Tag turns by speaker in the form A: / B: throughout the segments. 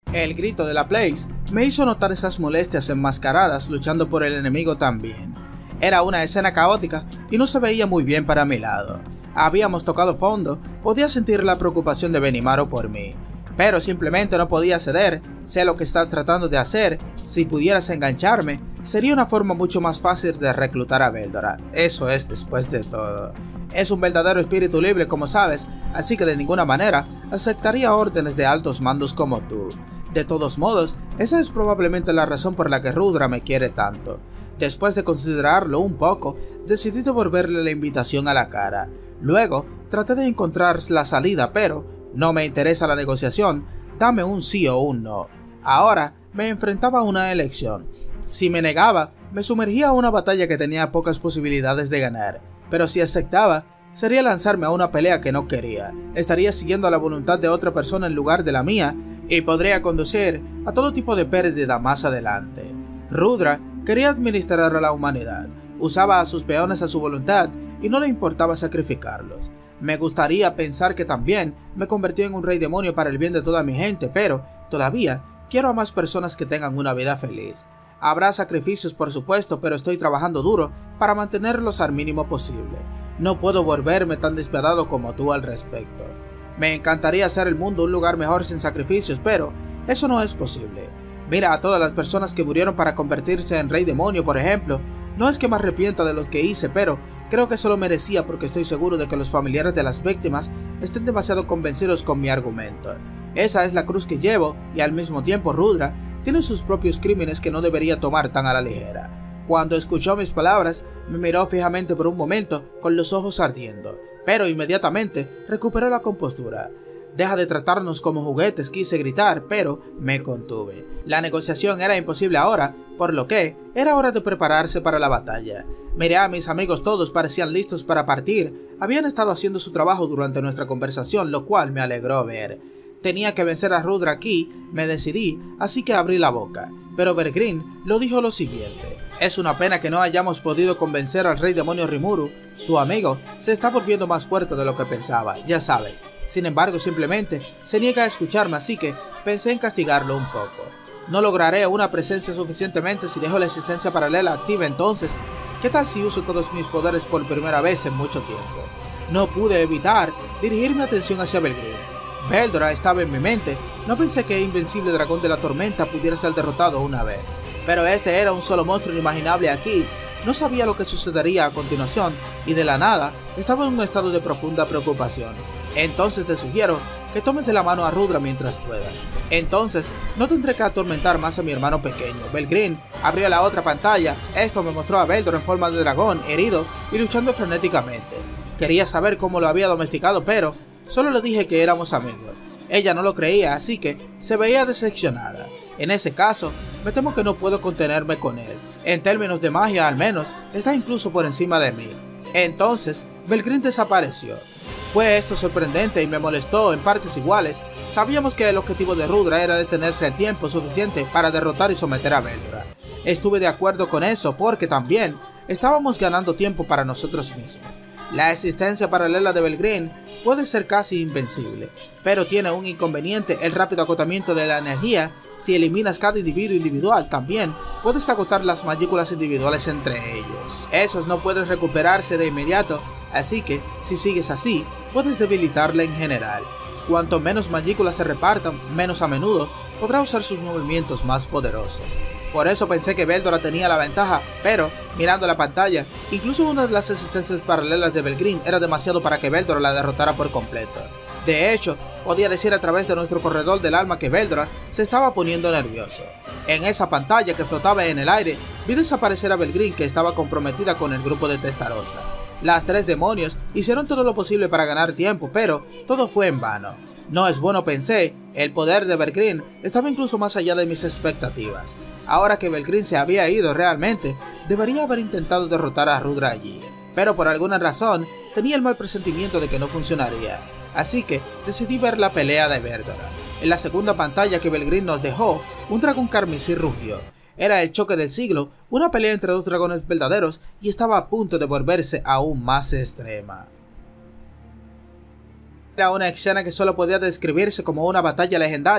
A: El grito de la Blaze me hizo notar esas molestias enmascaradas luchando por el enemigo también. Era una escena caótica y no se veía muy bien para mi lado. Habíamos tocado fondo, podía sentir la preocupación de Benimaru por mí, pero simplemente no podía ceder. Sé lo que estás tratando de hacer. Si pudieras engancharme, sería una forma mucho más fácil de reclutar a Veldora. Eso es, después de todo. Es un verdadero espíritu libre, como sabes, así que de ninguna manera aceptaría órdenes de altos mandos como tú. De todos modos, esa es probablemente la razón por la que Rudra me quiere tanto. Después de considerarlo un poco, decidí devolverle la invitación a la cara. Luego, traté de encontrar la salida, pero no me interesa la negociación, dame un sí o un no. Ahora me enfrentaba a una elección. Si me negaba, me sumergía a una batalla que tenía pocas posibilidades de ganar, pero si aceptaba, sería lanzarme a una pelea que no quería. Estaría siguiendo la voluntad de otra persona en lugar de la mía, y podría conducir a todo tipo de pérdida más adelante. Rudra quería administrar a la humanidad, usaba a sus peones a su voluntad y no le importaba sacrificarlos. Me gustaría pensar que también me convirtió en un rey demonio para el bien de toda mi gente, pero todavía quiero a más personas que tengan una vida feliz. Habrá sacrificios, por supuesto, pero estoy trabajando duro para mantenerlos al mínimo posible. No puedo volverme tan despiadado como tú al respecto. Me encantaría hacer el mundo un lugar mejor sin sacrificios, pero eso no es posible. Mira a todas las personas que murieron para convertirse en rey demonio, por ejemplo. No es que me arrepienta de los que hice, pero creo que eso lo merecía porque estoy seguro de que los familiares de las víctimas estén demasiado convencidos con mi argumento. Esa es la cruz que llevo y al mismo tiempo Rudra tiene sus propios crímenes que no debería tomar tan a la ligera. Cuando escuchó mis palabras, me miró fijamente por un momento con los ojos ardiendo, pero inmediatamente recuperó la compostura. Deja de tratarnos como juguetes, quise gritar, pero me contuve. La negociación era imposible ahora, por lo que era hora de prepararse para la batalla. Miré a mis amigos, todos parecían listos para partir. Habían estado haciendo su trabajo durante nuestra conversación, lo cual me alegró ver. Tenía que vencer a Rudra aquí, me decidí, así que abrí la boca. Pero Belgreen lo dijo lo siguiente: es una pena que no hayamos podido convencer al rey demonio Rimuru. Su amigo se está volviendo más fuerte de lo que pensaba, ya sabes. Sin embargo, simplemente se niega a escucharme, así que pensé en castigarlo un poco. No lograré una presencia suficientemente si dejo la existencia paralela activa, entonces, ¿qué tal si uso todos mis poderes por primera vez en mucho tiempo? No pude evitar dirigir mi atención hacia Belgreen. Veldora estaba en mi mente. No pensé que el invencible dragón de la tormenta pudiera ser derrotado una vez, pero este era un solo monstruo inimaginable aquí. No sabía lo que sucedería a continuación y de la nada estaba en un estado de profunda preocupación. Entonces te sugiero que tomes de la mano a Rudra mientras puedas. Entonces no tendré que atormentar más a mi hermano pequeño. Belgreen abrió la otra pantalla. Esto me mostró a Veldora en forma de dragón, herido y luchando frenéticamente. Quería saber cómo lo había domesticado, pero solo le dije que éramos amigos. Ella no lo creía, así que se veía decepcionada. En ese caso, me temo que no puedo contenerme con él. En términos de magia, al menos, está incluso por encima de mí. Entonces, Belgreen desapareció. Fue esto sorprendente y me molestó en partes iguales. Sabíamos que el objetivo de Rudra era detenerse el tiempo suficiente para derrotar y someter a Veldora. Estuve de acuerdo con eso porque también estábamos ganando tiempo para nosotros mismos. La existencia paralela de Belgreen puede ser casi invencible, pero tiene un inconveniente: el rápido agotamiento de la energía. Si eliminas cada individuo individual, también puedes agotar las magículas individuales entre ellos. Esos no pueden recuperarse de inmediato, así que si sigues así, puedes debilitarla en general. Cuanto menos magículas se repartan, menos a menudo podrá usar sus movimientos más poderosos. Por eso pensé que Veldora tenía la ventaja, pero mirando la pantalla, incluso una de las existencias paralelas de Belgreen era demasiado para que Veldora la derrotara por completo. De hecho, podía decir a través de nuestro corredor del alma que Veldora se estaba poniendo nervioso. En esa pantalla que flotaba en el aire, vi desaparecer a Belgreen, que estaba comprometida con el grupo de Testarossa. Las tres demonios hicieron todo lo posible para ganar tiempo, pero todo fue en vano. No es bueno, pensé. El poder de Belgreen estaba incluso más allá de mis expectativas. Ahora que Belgreen se había ido realmente, debería haber intentado derrotar a Rudra allí. Pero por alguna razón, tenía el mal presentimiento de que no funcionaría. Así que decidí ver la pelea de Veldora. En la segunda pantalla que Belgreen nos dejó, un dragón carmesí rugió. Era el choque del siglo, una pelea entre dos dragones verdaderos, y estaba a punto de volverse aún más extrema. Era una escena que solo podía describirse como una batalla legendaria.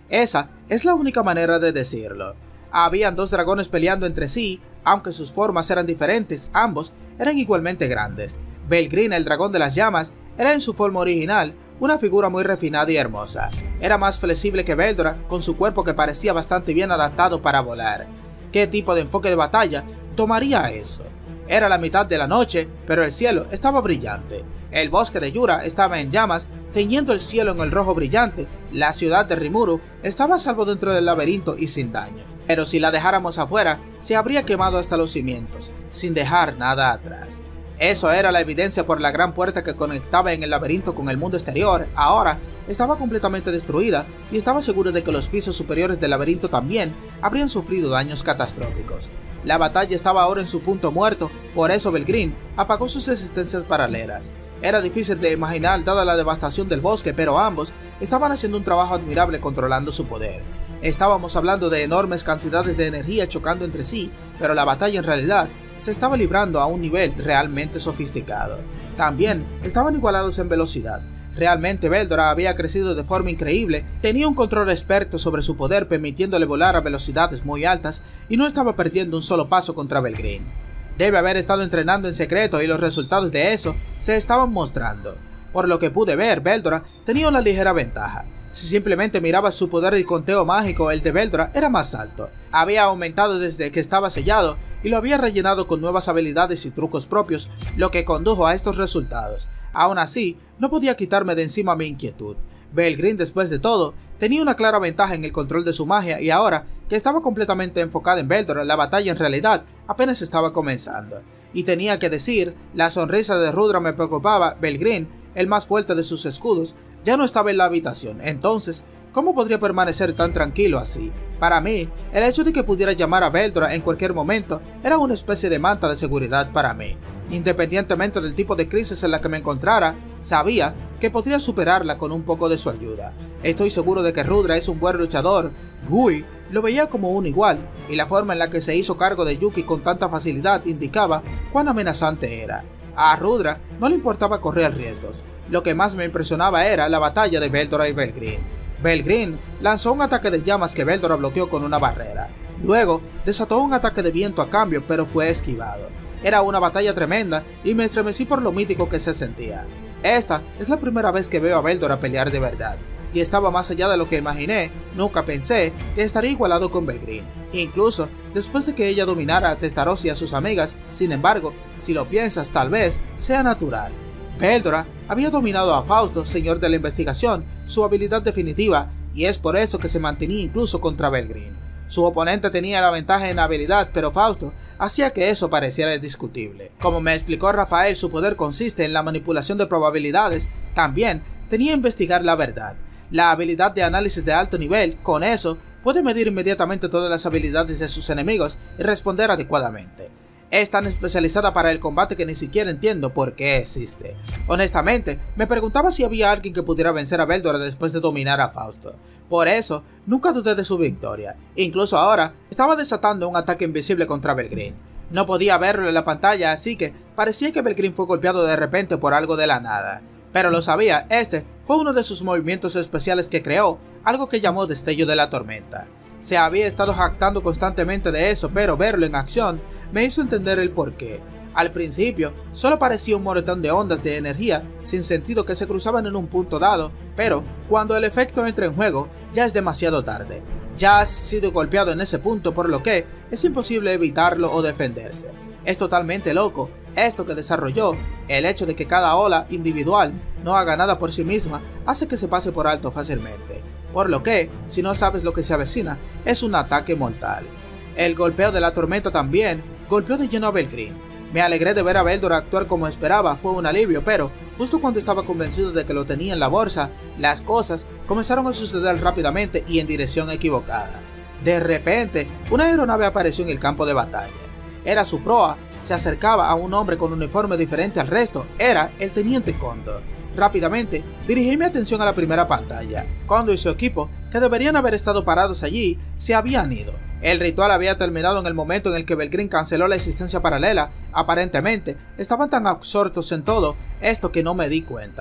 A: Esa es la única manera de decirlo. Habían dos dragones peleando entre sí, aunque sus formas eran diferentes, ambos eran igualmente grandes. Belgreen, el dragón de las llamas, era en su forma original una figura muy refinada y hermosa. Era más flexible que Veldora, con su cuerpo que parecía bastante bien adaptado para volar. ¿Qué tipo de enfoque de batalla tomaría eso? Era la mitad de la noche, pero el cielo estaba brillante. El bosque de Yura estaba en llamas, teñiendo el cielo en el rojo brillante. La ciudad de Rimuru estaba a salvo dentro del laberinto y sin daños. Pero si la dejáramos afuera, se habría quemado hasta los cimientos, sin dejar nada atrás. Eso era la evidencia por la gran puerta que conectaba en el laberinto con el mundo exterior. Ahora estaba completamente destruida y estaba seguro de que los pisos superiores del laberinto también habrían sufrido daños catastróficos. La batalla estaba ahora en su punto muerto, por eso Belgreen apagó sus existencias paralelas. Era difícil de imaginar dada la devastación del bosque, pero ambos estaban haciendo un trabajo admirable controlando su poder. Estábamos hablando de enormes cantidades de energía chocando entre sí, pero la batalla en realidad se estaba librando a un nivel realmente sofisticado. También estaban igualados en velocidad. Realmente Veldora había crecido de forma increíble, tenía un control experto sobre su poder permitiéndole volar a velocidades muy altas y no estaba perdiendo un solo paso contra Belgreen. Debe haber estado entrenando en secreto y los resultados de eso se estaban mostrando. Por lo que pude ver, Veldora tenía una ligera ventaja. Si simplemente miraba su poder y conteo mágico, el de Veldora era más alto. Había aumentado desde que estaba sellado y lo había rellenado con nuevas habilidades y trucos propios, lo que condujo a estos resultados. Aún así, no podía quitarme de encima mi inquietud. Belgreen, después de todo, tenía una clara ventaja en el control de su magia y ahora que estaba completamente enfocada en Veldora, la batalla en realidad apenas estaba comenzando. Y tenía que decir, la sonrisa de Rudra me preocupaba. Belgreen, el más fuerte de sus escudos, ya no estaba en la habitación. Entonces, ¿cómo podría permanecer tan tranquilo así? Para mí, el hecho de que pudiera llamar a Veldora en cualquier momento era una especie de manta de seguridad para mí. Independientemente del tipo de crisis en la que me encontrara, sabía que podría superarla con un poco de su ayuda. Estoy seguro de que Rudra es un buen luchador. Gui lo veía como un igual, y la forma en la que se hizo cargo de Yuki con tanta facilidad indicaba cuán amenazante era. A Rudra no le importaba correr riesgos. Lo que más me impresionaba era la batalla de Veldora y Belgreen. Belgreen lanzó un ataque de llamas que Veldora bloqueó con una barrera. Luego desató un ataque de viento a cambio, pero fue esquivado. Era una batalla tremenda y me estremecí por lo mítico que se sentía. Esta es la primera vez que veo a Veldora pelear de verdad, y estaba más allá de lo que imaginé. Nunca pensé que estaría igualado con Belgreen, incluso después de que ella dominara a Testaros y a sus amigas. Sin embargo, si lo piensas, tal vez sea natural. Veldora había dominado a Fausto, señor de la investigación, su habilidad definitiva, y es por eso que se mantenía incluso contra Belgreen. Su oponente tenía la ventaja en habilidad, pero Fausto hacía que eso pareciera indiscutible. Como me explicó Rafael, su poder consiste en la manipulación de probabilidades. También tenía que investigar la verdad. La habilidad de análisis de alto nivel, con eso, puede medir inmediatamente todas las habilidades de sus enemigos y responder adecuadamente. Es tan especializada para el combate que ni siquiera entiendo por qué existe. Honestamente, me preguntaba si había alguien que pudiera vencer a Veldora después de dominar a Fausto. Por eso, nunca dudé de su victoria. Incluso ahora, estaba desatando un ataque invisible contra Belgreen. No podía verlo en la pantalla, así que parecía que Belgreen fue golpeado de repente por algo de la nada. Pero lo sabía, este fue uno de sus movimientos especiales que creó, algo que llamó destello de la tormenta. Se había estado jactando constantemente de eso, pero verlo en acción me hizo entender el porqué. Al principio, solo parecía un moretón de ondas de energía sin sentido que se cruzaban en un punto dado, pero cuando el efecto entra en juego, ya es demasiado tarde. Ya has sido golpeado en ese punto, por lo que es imposible evitarlo o defenderse. Es totalmente loco esto que desarrolló. El hecho de que cada ola individual no haga nada por sí misma hace que se pase por alto fácilmente, por lo que, si no sabes lo que se avecina, es un ataque mortal. El golpeo de la tormenta también golpeó de lleno a Belgreen. Me alegré de ver a Veldora actuar como esperaba, fue un alivio, pero justo cuando estaba convencido de que lo tenía en la bolsa, las cosas comenzaron a suceder rápidamente y en dirección equivocada. De repente, una aeronave apareció en el campo de batalla. Era su proa, se acercaba a un hombre con un uniforme diferente al resto, era el Teniente Condor. Rápidamente, dirigí mi atención a la primera pantalla. Condor y su equipo, que deberían haber estado parados allí, se habían ido. El ritual había terminado en el momento en el que Belgreen canceló la existencia paralela. Aparentemente, estaban tan absortos en todo esto que no me di cuenta.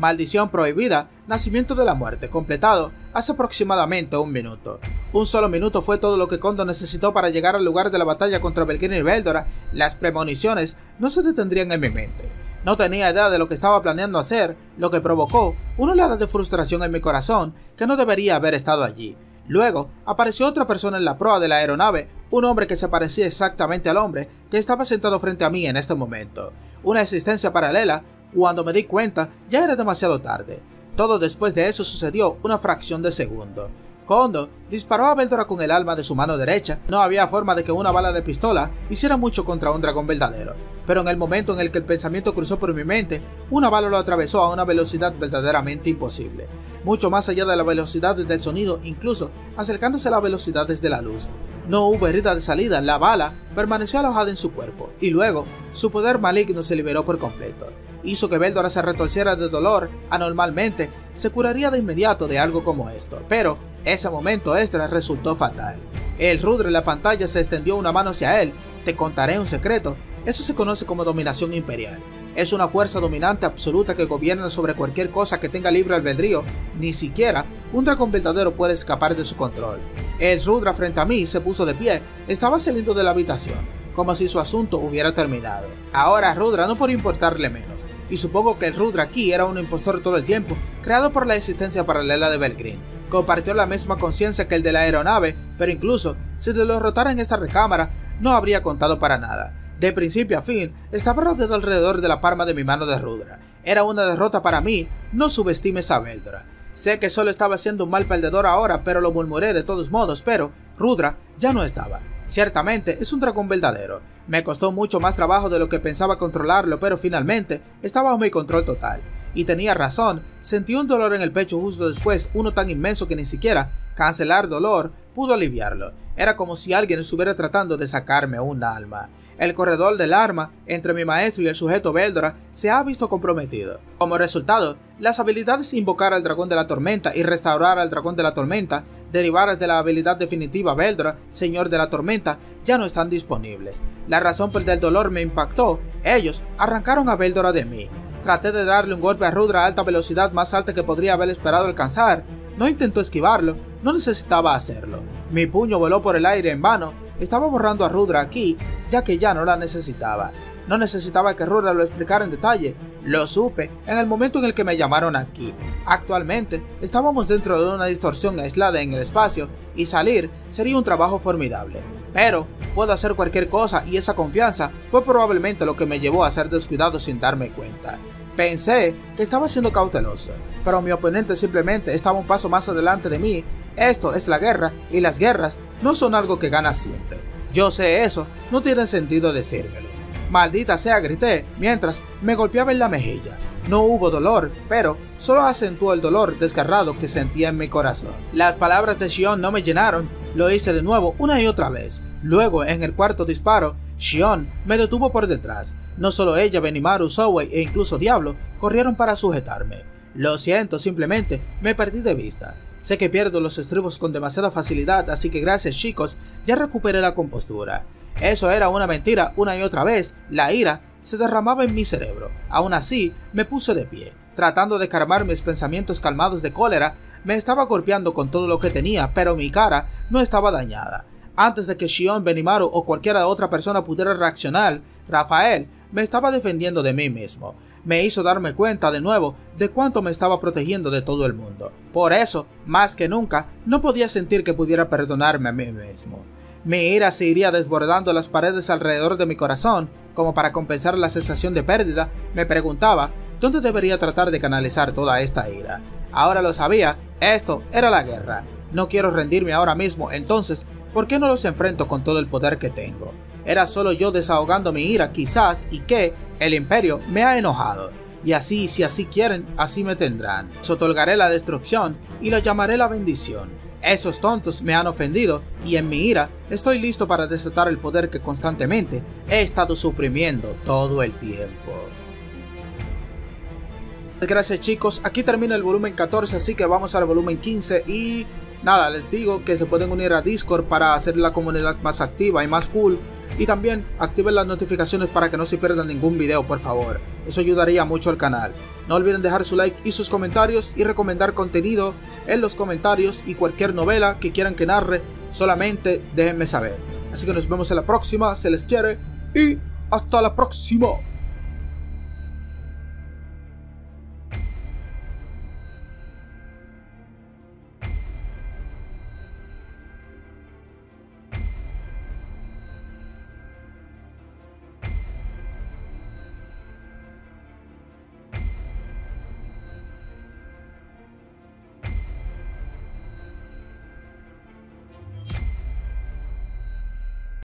A: Maldición prohibida, nacimiento de la muerte, completado hace aproximadamente 1 minuto. Un solo minuto fue todo lo que Kondo necesitó para llegar al lugar de la batalla contra Belgrine y Veldora. Las premoniciones no se detendrían en mi mente. No tenía idea de lo que estaba planeando hacer, lo que provocó una oleada de frustración en mi corazón que no debería haber estado allí. Luego, apareció otra persona en la proa de la aeronave, un hombre que se parecía exactamente al hombre que estaba sentado frente a mí en este momento. Una existencia paralela. Cuando me di cuenta, ya era demasiado tarde. Todo después de eso sucedió una fracción de segundo. Kondo disparó a Veldora con el arma de su mano derecha. No había forma de que una bala de pistola hiciera mucho contra un dragón verdadero. Pero en el momento en el que el pensamiento cruzó por mi mente, una bala lo atravesó a una velocidad verdaderamente imposible. Mucho más allá de la velocidad del sonido, incluso acercándose a las velocidades de la luz. No hubo herida de salida, la bala permaneció alojada en su cuerpo. Y luego, su poder maligno se liberó por completo. Hizo que Veldora se retorciera de dolor. Anormalmente, se curaría de inmediato de algo como esto, pero ese momento extra resultó fatal. El Rudra en la pantalla se extendió una mano hacia él. Te contaré un secreto, eso se conoce como dominación imperial. Es una fuerza dominante absoluta que gobierna sobre cualquier cosa que tenga libre albedrío. Ni siquiera un dragón verdadero puede escapar de su control. El Rudra frente a mí se puso de pie, estaba saliendo de la habitación, como si su asunto hubiera terminado. Ahora Rudra no por importarle menos. Y supongo que el Rudra aquí era un impostor todo el tiempo, creado por la existencia paralela de Belgrine. Compartió la misma conciencia que el de la aeronave, pero incluso si lo derrotara en esta recámara, no habría contado para nada. De principio a fin, estaba rodeado alrededor de la palma de mi mano de Rudra. Era una derrota para mí, no subestimes a Veldora. Sé que solo estaba siendo un mal perdedor ahora, pero lo murmuré de todos modos, pero Rudra ya no estaba. Ciertamente es un dragón verdadero. Me costó mucho más trabajo de lo que pensaba controlarlo, pero finalmente estaba bajo mi control total. Y tenía razón, sentí un dolor en el pecho justo después, uno tan inmenso que ni siquiera cancelar dolor pudo aliviarlo. Era como si alguien estuviera tratando de sacarme un alma. El corredor del arma entre mi maestro y el sujeto Veldora se ha visto comprometido. Como resultado, las habilidades invocar al dragón de la tormenta y restaurar al dragón de la tormenta, derivadas de la habilidad definitiva Veldora, señor de la tormenta, ya no están disponibles. La razón por el dolor me impactó. Ellos arrancaron a Veldora de mí. Traté de darle un golpe a Rudra a alta velocidad, más alta que podría haber esperado alcanzar. No intentó esquivarlo, no necesitaba hacerlo. Mi puño voló por el aire en vano. Estaba borrando a Rudra aquí, ya que ya no la necesitaba. No necesitaba que Rudra lo explicara en detalle. Lo supe en el momento en el que me llamaron aquí. Actualmente, estábamos dentro de una distorsión aislada en el espacio, y salir sería un trabajo formidable. Pero puedo hacer cualquier cosa, y esa confianza fue probablemente lo que me llevó a ser descuidado sin darme cuenta. Pensé que estaba siendo cauteloso, pero mi oponente simplemente estaba un paso más adelante de mí. Esto es la guerra, y las guerras no son algo que ganas siempre. Yo sé eso, no tiene sentido decírmelo. Maldita sea, grité, mientras me golpeaba en la mejilla. No hubo dolor, pero solo acentuó el dolor desgarrado que sentía en mi corazón. Las palabras de Shion no me llenaron, lo hice de nuevo una y otra vez. Luego, en el cuarto disparo, Shion me detuvo por detrás. No solo ella, Benimaru, Zoe e incluso Diablo corrieron para sujetarme. Lo siento, simplemente me perdí de vista. Sé que pierdo los estribos con demasiada facilidad, así que gracias chicos, ya recuperé la compostura. Eso era una mentira una y otra vez, la ira se derramaba en mi cerebro. Aún así, me puse de pie, tratando de calmar mis pensamientos calmados de cólera. Me estaba golpeando con todo lo que tenía, pero mi cara no estaba dañada. Antes de que Shion, Benimaru o cualquier otra persona pudiera reaccionar, Rafael me estaba defendiendo de mí mismo. Me hizo darme cuenta de nuevo de cuánto me estaba protegiendo de todo el mundo. Por eso, más que nunca, no podía sentir que pudiera perdonarme a mí mismo. Mi ira se iría desbordando las paredes alrededor de mi corazón. Como para compensar la sensación de pérdida, me preguntaba dónde debería tratar de canalizar toda esta ira. Ahora lo sabía, esto era la guerra. No quiero rendirme ahora mismo, entonces, ¿por qué no los enfrento con todo el poder que tengo? Era solo yo desahogando mi ira, quizás, y que el imperio me ha enojado. Y así, si así quieren, así me tendrán. Les otorgaré la destrucción y lo llamaré la bendición. Esos tontos me han ofendido y en mi ira estoy listo para desatar el poder que constantemente he estado suprimiendo todo el tiempo. Gracias chicos, aquí termina el volumen 14, así que vamos al volumen 15 y nada, les digo que se pueden unir a Discord para hacer la comunidad más activa y más cool. Y también activen las notificaciones para que no se pierdan ningún video, por favor. Eso ayudaría mucho al canal. No olviden dejar su like y sus comentarios y recomendar contenido en los comentarios, y cualquier novela que quieran que narre, solamente déjenme saber. Así que nos vemos en la próxima, se les quiere y hasta la próxima.